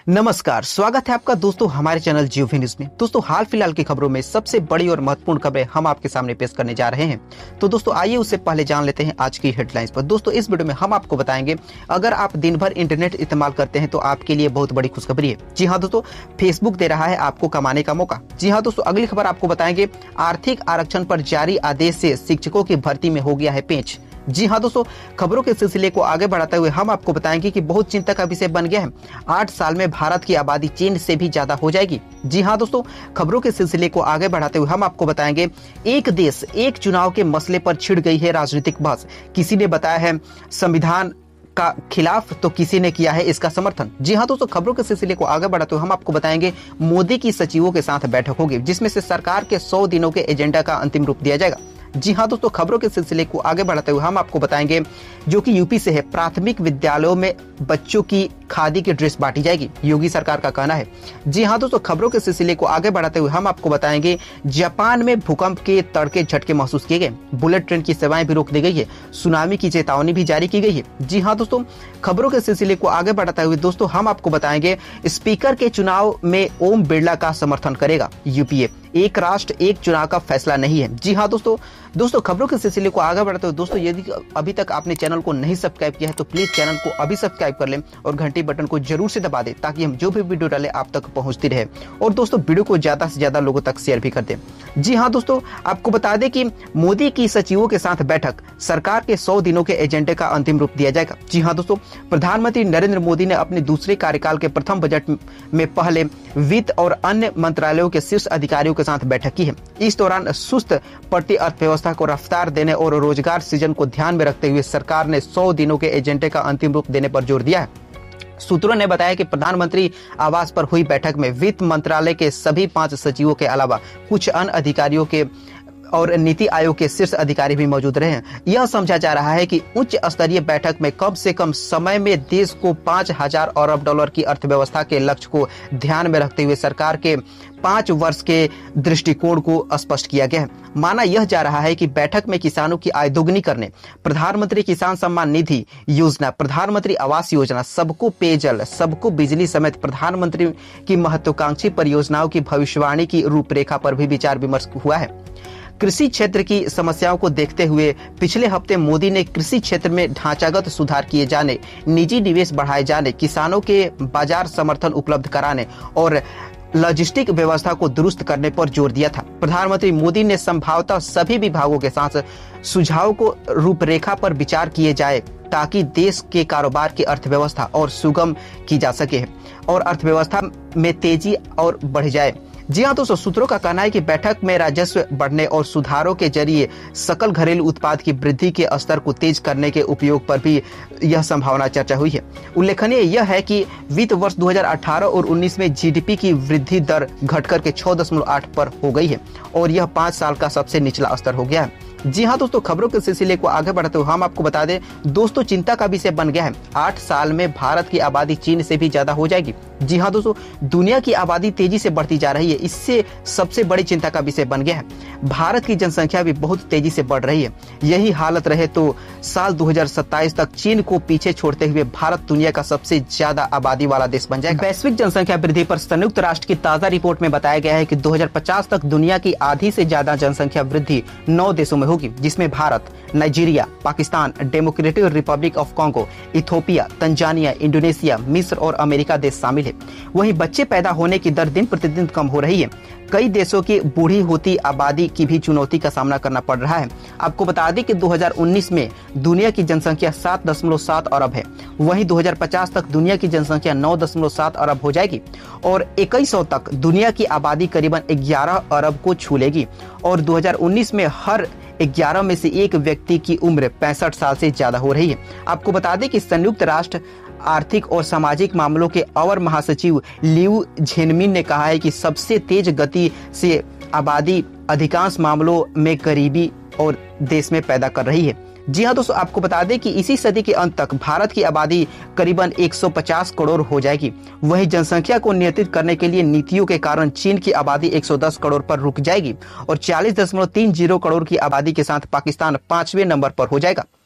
नमस्कार, स्वागत है आपका दोस्तों हमारे चैनल जियो न्यूज में। दोस्तों हाल फिलहाल की खबरों में सबसे बड़ी और महत्वपूर्ण खबरें हम आपके सामने पेश करने जा रहे हैं। तो दोस्तों आइए उससे पहले जान लेते हैं आज की हेडलाइंस पर। दोस्तों इस वीडियो में हम आपको बताएंगे, अगर आप दिन भर इंटरनेट इस्तेमाल करते हैं तो आपके लिए बहुत बड़ी खुशखबरी है। जी हाँ दोस्तों, फेसबुक दे रहा है आपको कमाने का मौका। जी हाँ दोस्तों, अगली खबर आपको बताएंगे, आर्थिक आरक्षण पर जारी आदेश से शिक्षकों की भर्ती में हो गया है पेंच। जी हाँ दोस्तों, खबरों के सिलसिले को आगे बढ़ाते हुए हम आपको बताएंगे कि बहुत चिंता का विषय बन गया है। 8 साल में भारत की आबादी चीन से भी ज्यादा हो जाएगी। जी हाँ दोस्तों, खबरों के सिलसिले को आगे बढ़ाते हुए हम आपको बताएंगे, एक देश एक चुनाव के मसले पर छिड़ गई है राजनीतिक बहस। किसी ने बताया है संविधान का खिलाफ तो किसी ने किया है इसका समर्थन। जी हाँ दोस्तों, खबरों के सिलसिले को आगे बढ़ाते हुए हम आपको बताएंगे, मोदी की सचिवों के साथ बैठक होगी जिसमें से सरकार के 100 दिनों के एजेंडा का अंतिम रूप दिया जाएगा। जी हाँ दोस्तों, खबरों के सिलसिले को आगे बढ़ाते हुए हम आपको बताएंगे, जो कि यूपी से है, प्राथमिक विद्यालयों में बच्चों की खादी की ड्रेस बांटी जाएगी, योगी सरकार का कहना है। जी हाँ दोस्तों, खबरों के सिलसिले को आगे बढ़ाते हुए हम आपको बताएंगे, जापान में भूकंप के तड़के झटके महसूस किए गए, बुलेट ट्रेन की सेवाएं भी रोक दी गई है, सुनामी की चेतावनी भी जारी की गई है। जी हाँ दोस्तों, खबरों के सिलसिले को आगे बढ़ाते हुए दोस्तों हम आपको बताएंगे, स्पीकर के चुनाव में ओम बिरला का समर्थन करेगा यूपीए। एक राष्ट्र एक चुनाव का फैसला नहीं है। जी हाँ दोस्तों खबरों के सिलसिले को आगे बढ़ाते हुए दोस्तों, यदि अभी तक आपने चैनल को नहीं सब्सक्राइब किया है तो प्लीज चैनल को अभी सब्सक्राइब कर लें और घंटी बटन को जरूर से दबा दें ताकि हम जो भी वीडियो डालें आप तक पहुंचती रहे। और दोस्तों वीडियो को ज्यादा से ज्यादा लोगों तक शेयर भी कर दें। जी हाँ दोस्तों, आपको बता दें कि मोदी की सचिवों के साथ बैठक, सरकार के 100 दिनों के एजेंडे का अंतिम रूप दिया जाएगा। जी हाँ दोस्तों, प्रधानमंत्री नरेंद्र मोदी ने अपने दूसरे कार्यकाल के प्रथम बजट में पहले वित्त और अन्य मंत्रालयों के शीर्ष अधिकारियों के साथ बैठक की है। इस दौरान सुस्त पड़ती अर्थव्यवस्था को रफ्तार देने और रोजगार सृजन को ध्यान में रखते हुए सरकार ने 100 दिनों के एजेंडे का अंतिम रूप देने पर जोर दिया है। सूत्रों ने बताया कि प्रधानमंत्री आवास पर हुई बैठक में वित्त मंत्रालय के सभी 5 सचिवों के अलावा कुछ अन्य अधिकारियों के और नीति आयोग के शीर्ष अधिकारी भी मौजूद रहे हैं। यह समझा जा रहा है कि उच्च स्तरीय बैठक में कम से कम समय में देश को 5,000 अरब डॉलर की अर्थव्यवस्था के लक्ष्य को ध्यान में रखते हुए सरकार के 5 वर्ष के दृष्टिकोण को स्पष्ट किया गया है। माना यह जा रहा है कि बैठक में किसानों की आय दोगुनी करने, प्रधानमंत्री किसान सम्मान निधि योजना, प्रधानमंत्री आवास योजना, सबको पेयजल, सबको बिजली समेत प्रधानमंत्री की महत्वाकांक्षी परियोजनाओं की भविष्यवाणी की रूपरेखा पर भी विचार विमर्श हुआ है। कृषि क्षेत्र की समस्याओं को देखते हुए पिछले हफ्ते मोदी ने कृषि क्षेत्र में ढांचागत सुधार किए जाने, निजी निवेश बढ़ाए जाने, किसानों के बाजार समर्थन उपलब्ध कराने और लॉजिस्टिक व्यवस्था को दुरुस्त करने पर जोर दिया था। प्रधानमंत्री मोदी ने संभवतः सभी विभागों के साथ सुझावों को रूपरेखा पर विचार किए जाए ताकि देश के कारोबार की अर्थव्यवस्था और सुगम की जा सके और अर्थव्यवस्था में तेजी और बढ़ जाए। जी हाँ दोस्तों, सूत्रों का कहना है कि बैठक में राजस्व बढ़ने और सुधारों के जरिए सकल घरेलू उत्पाद की वृद्धि के स्तर को तेज करने के उपयोग पर भी यह संभावना चर्चा हुई है। उल्लेखनीय यह है कि वित्त वर्ष 2018 और 19 में जीडीपी की वृद्धि दर घटकर के 6.8 पर हो गई है और यह 5 साल का सबसे निचला स्तर हो गया है। जी हाँ दोस्तों, खबरों के सिलसिले को आगे बढ़ाते हुए हम आपको बता दें दोस्तों, चिंता का विषय बन गया है, 8 साल में भारत की आबादी चीन से भी ज्यादा हो जाएगी। जी हाँ दोस्तों, दुनिया की आबादी तेजी से बढ़ती जा रही है, इससे सबसे बड़ी चिंता का विषय बन गया है। भारत की जनसंख्या भी बहुत तेजी से बढ़ रही है। यही हालत रहे तो साल 2027 तक चीन को पीछे छोड़ते हुए भारत दुनिया का सबसे ज्यादा आबादी वाला देश बन जाएगा। वैश्विक जनसंख्या वृद्धि पर संयुक्त राष्ट्र की ताजा रिपोर्ट में बताया गया है कि 2050 तक दुनिया की आधी से ज्यादा जनसंख्या वृद्धि 9 देशों में होगी, जिसमें Bharat, Nigeria, Pakistan, democratic republic of Congo, Ethiopia, Tanzania, Indonesia, मिस्र और अमेरिका देश शामिल है। वहीं बच्चे पैदा होने की दर दिन प्रतिदिन कम हो रही है। कई देशों की बूढ़ी होती आबादी की भी चुनौती का सामना करना पड़ रहा है। आपको बता दें कि 2019 में दुनिया की जनसंख्या 7.7 अरब है, वहीं 2050 तक दुनिया की जनसंख्या 9.7 अरब हो जाएगी और 2100 तक दुनिया की आबादी करीबन 11 अरब को छू लेगी और 2019 में हर 11 में से एक व्यक्ति की उम्र 65 साल से ज्यादा हो रही है। आपको बता दें कि संयुक्त राष्ट्र आर्थिक और सामाजिक मामलों के अवर महासचिव लियू झेनमिन ने कहा है कि सबसे तेज गति से आबादी अधिकांश मामलों में गरीबी और देश में पैदा कर रही है। जी हाँ दोस्तों, आपको बता दें कि इसी सदी के अंत तक भारत की आबादी करीबन 150 करोड़ हो जाएगी। वहीं जनसंख्या को नियंत्रित करने के लिए नीतियों के कारण चीन की आबादी 110 करोड़ पर रुक जाएगी और 40.30 करोड़ की आबादी के साथ पाकिस्तान 5वें नंबर पर हो जाएगा।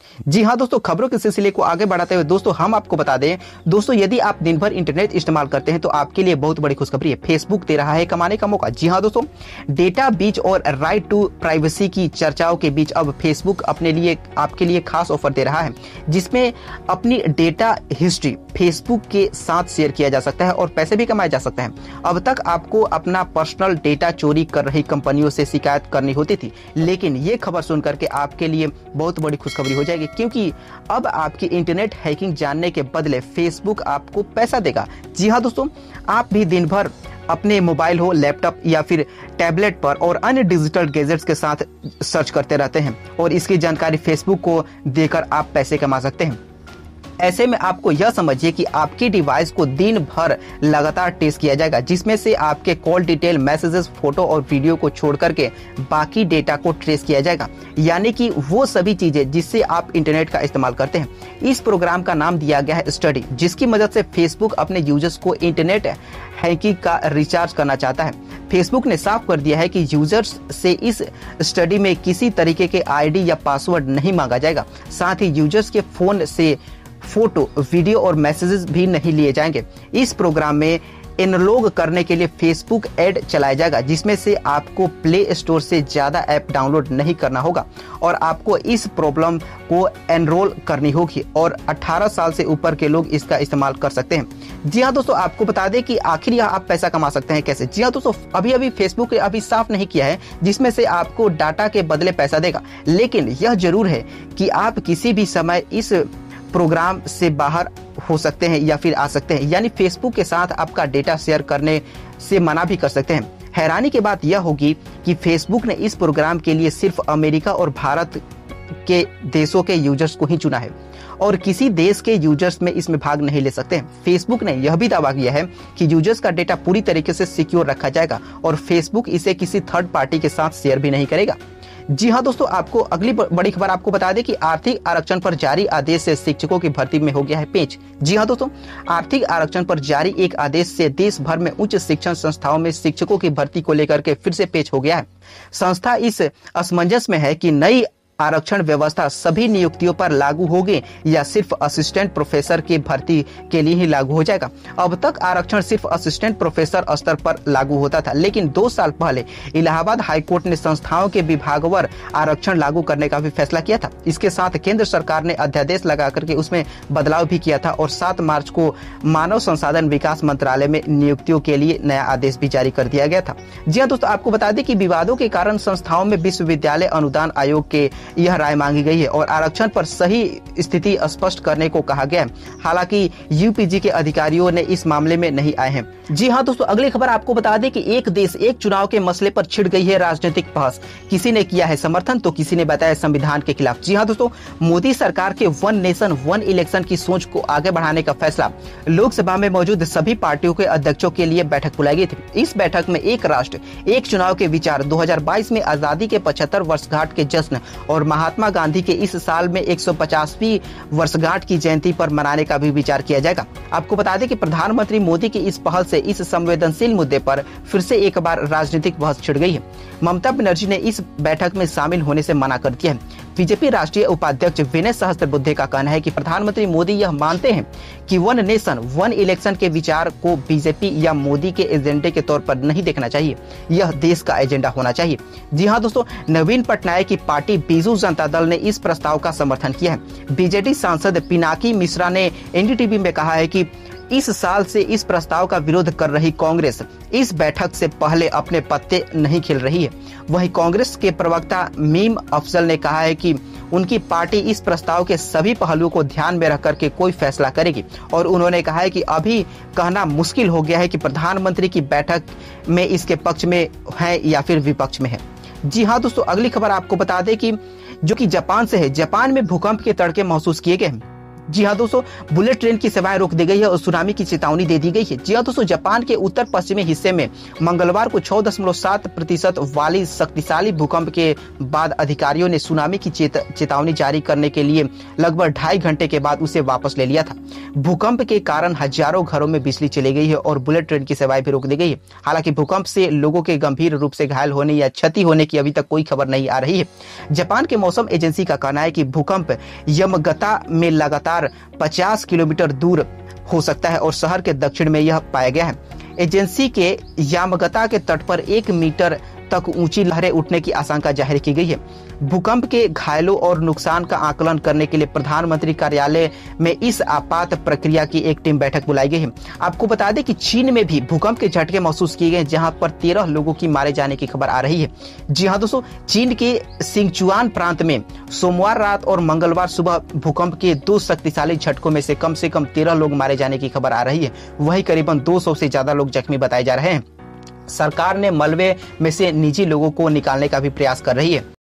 जी हाँ दोस्तों, खबरों के सिलसिले को आगे बढ़ाते हुए दोस्तों हम आपको बता दें दोस्तों, यदि आप दिन भर इंटरनेट इस्तेमाल करते हैं तो आपके लिए बहुत बड़ी खुशखबरी है। फेसबुक दे रहा है कमाने का मौका। जी हाँ दोस्तों, डेटा बीच और राइट टू प्राइवेसी की चर्चाओं के बीच अब फेसबुक आपके लिए खास ऑफर दे रहा है, जिसमें अपनी डेटा हिस्ट्री फेसबुक के साथ शेयर किया जा सकता है और पैसे भी कमाए जा सकते हैं। अब तक आपको अपना पर्सनल डेटा चोरी कर रही कंपनियों से शिकायत करनी होती थी, लेकिन ये खबर सुनकर के आपके लिए बहुत बड़ी खुशखबरी हो जाएगी, क्योंकि अब आपकी इंटरनेट हैकिंग जानने के बदले फेसबुक आपको पैसा देगा। जी हाँ दोस्तों, आप भी दिन भर अपने मोबाइल हो, लैपटॉप या फिर टैबलेट पर और अन्य डिजिटल गैजेट्स के साथ सर्च करते रहते हैं और इसकी जानकारी फेसबुक को देकर आप पैसे कमा सकते हैं। ऐसे में आपको यह समझिए कि आपकी डिवाइस को दिन भर लगातार टेस्ट किया जाएगा, जिसमें से आपके कॉल डिटेल, मैसेजेस, फोटो और वीडियो को छोड़ करके बाकी डेटा को ट्रेस किया जाएगा, यानी कि वो सभी चीजें जिससे आप इंटरनेट का इस्तेमाल करते हैं। इस प्रोग्राम का नाम दिया गया है स्टडी, जिसकी मदद से फेसबुक अपने यूजर्स को इंटरनेट हैकिंग का रिचार्ज करना चाहता है। फेसबुक ने साफ कर दिया है कि यूजर्स से इस स्टडी में किसी तरीके के आईडी या पासवर्ड नहीं मांगा जाएगा। साथ ही यूजर्स के फोन से फोटो, वीडियो और मैसेजेस भी नहीं लिए जाएंगे। इस प्रोग्राम में एनलॉग करने के लिए फेसबुक ऐड चलाया जाएगा, जिसमें से आपको प्ले स्टोर से ज्यादा ऐप डाउनलोड नहीं करना होगा और आपको इस प्रॉब्लम को एनरोल करनी होगी और 18 साल से ऊपर के लोग इसका इस्तेमाल कर सकते हैं। जी हाँ दोस्तों, आपको बता दें कि आखिर यह आप पैसा कमा सकते हैं कैसे। जी हाँ दोस्तों, अभी फेसबुक ने साफ नहीं किया है जिसमें से आपको डाटा के बदले पैसा देगा, लेकिन यह जरूर है कि आप किसी भी समय इस प्रोग्राम से बाहर हो सकते हैं या फिर आ सकते हैं, यानी फेसबुक के साथ आपका डेटा शेयर करने से मना भी कर सकते हैं। हैरानी की बात यह होगी कि फेसबुक ने इस प्रोग्राम के लिए सिर्फ अमेरिका और भारत के देशों के यूजर्स को ही चुना है और किसी देश के यूजर्स में इसमें भाग नहीं ले सकते हैं। फेसबुक ने यह भी दावा किया है कि यूजर्स का डेटा पूरी तरीके से सिक्योर रखा जाएगा और फेसबुक इसे किसी थर्ड पार्टी के साथ शेयर भी नहीं करेगा। जी हाँ दोस्तों, आपको अगली बड़ी खबर आपको बता दें कि आर्थिक आरक्षण पर जारी आदेश से शिक्षकों की भर्ती में हो गया है पेच। जी हाँ दोस्तों, आर्थिक आरक्षण पर जारी एक आदेश से देश भर में उच्च शिक्षण संस्थाओं में शिक्षकों की भर्ती को लेकर के फिर से पेच हो गया है। संस्था इस असमंजस में है कि नई आरक्षण व्यवस्था सभी नियुक्तियों पर लागू होगी या सिर्फ असिस्टेंट प्रोफेसर की भर्ती के लिए ही लागू हो जाएगा। अब तक आरक्षण सिर्फ असिस्टेंट प्रोफेसर स्तर पर लागू होता था, लेकिन 2 साल पहले इलाहाबाद हाईकोर्ट ने संस्थाओं के विभागवार आरक्षण लागू करने का भी फैसला किया था। इसके साथ केंद्र सरकार ने अध्यादेश लगा करके उसमें बदलाव भी किया था और 7 मार्च को मानव संसाधन विकास मंत्रालय में नियुक्तियों के लिए नया आदेश भी जारी कर दिया गया था। जी हाँ दोस्तों, आपको बता दें कि विवादों के कारण संस्थाओं में विश्वविद्यालय अनुदान आयोग के यह राय मांगी गई है और आरक्षण पर सही स्थिति स्पष्ट करने को कहा गया है। हालांकि यूपीजी के अधिकारियों ने इस मामले में नहीं आए हैं। जी हाँ दोस्तों, अगली खबर आपको बता दें कि एक देश एक चुनाव के मसले पर छिड़ गई है राजनीतिक बहस। किसी ने किया है समर्थन तो किसी ने बताया संविधान के खिलाफ। जी हाँ दोस्तों, मोदी सरकार के वन नेशन वन इलेक्शन की सोच को आगे बढ़ाने का फैसला लोकसभा में मौजूद सभी पार्टियों के अध्यक्षों के लिए बैठक बुलाई गई थी। इस बैठक में एक राष्ट्र एक चुनाव के विचार, 2022 में आजादी के 75 वर्षगांठ के जश्न और महात्मा गांधी के इस साल में 150वीं वर्षगांठ की जयंती पर मनाने का भी विचार किया जाएगा। आपको बता दें कि प्रधानमंत्री मोदी की इस पहल से इस संवेदनशील मुद्दे पर फिर से एक बार राजनीतिक बहस छिड़ गई है। ममता बनर्जी ने इस बैठक में शामिल होने से मना कर दिया है। बीजेपी राष्ट्रीय उपाध्यक्ष विनय सहस्त्रबुद्धे का कहना है कि प्रधानमंत्री मोदी यह मानते हैं कि वन नेशन वन इलेक्शन के विचार को बीजेपी या मोदी के एजेंडे के तौर पर नहीं देखना चाहिए, यह देश का एजेंडा होना चाहिए। जी हाँ दोस्तों, नवीन पटनायक की पार्टी बीजू जनता दल ने इस प्रस्ताव का समर्थन किया है। बीजेडी सांसद पिनाकी मिश्रा ने एनडीटीवी में कहा है कि इस साल से इस प्रस्ताव का विरोध कर रही कांग्रेस इस बैठक से पहले अपने पत्ते नहीं खिल रही है। वहीं कांग्रेस के प्रवक्ता मीम अफजल ने कहा है कि उनकी पार्टी इस प्रस्ताव के सभी पहलुओं को ध्यान में रख करके कोई फैसला करेगी और उन्होंने कहा है कि अभी कहना मुश्किल हो गया है कि प्रधानमंत्री की बैठक में इसके पक्ष में है या फिर विपक्ष में है। जी हाँ दोस्तों, अगली खबर आपको बता दें कि जो कि जापान से है। जापान में भूकंप के तड़के महसूस किए गए हैं। जी हाँ दोस्तों, बुलेट ट्रेन की सेवाएं रोक दी गई है और सुनामी की चेतावनी दे दी गई है। जी हाँ दोस्तों, जापान के उत्तर पश्चिमी हिस्से में मंगलवार को 6.7% वाली शक्तिशाली भूकंप के बाद अधिकारियों ने सुनामी की चेतावनी जारी करने के लिए लगभग 2.5 घंटे के बाद उसे वापस ले लिया था। भूकंप के कारण हजारों घरों में बिजली चली गई है और बुलेट ट्रेन की सेवाएं भी रोक दी गई है। हालांकि भूकंप से लोगों के गंभीर रूप से घायल होने या क्षति होने की अभी तक कोई खबर नहीं आ रही है। जापान के मौसम एजेंसी का कहना है कि भूकंप यमगता में लगातार 50 किलोमीटर दूर हो सकता है और शहर के दक्षिण में यह पाया गया है। एजेंसी के यामगता के तट पर 1 मीटर तक ऊंची लहरें उठने की आशंका जाहिर की गई है। भूकंप के घायलों और नुकसान का आकलन करने के लिए प्रधानमंत्री कार्यालय में इस आपात प्रक्रिया की एक टीम बैठक बुलाई गई है। आपको बता दें कि चीन में भी भूकंप के झटके महसूस किए गए, जहां पर 13 लोगों की मारे जाने की खबर आ रही है। जी हां दोस्तों, चीन के सिंगचुआन प्रांत में सोमवार रात और मंगलवार सुबह भूकंप के 2 शक्तिशाली झटकों में से कम 13 लोग मारे जाने की खबर आ रही है। वहीं करीबन 200 से ज्यादा लोग जख्मी बताए जा रहे हैं। सरकार ने मलबे में से निजी लोगों को निकालने का भी प्रयास कर रही है।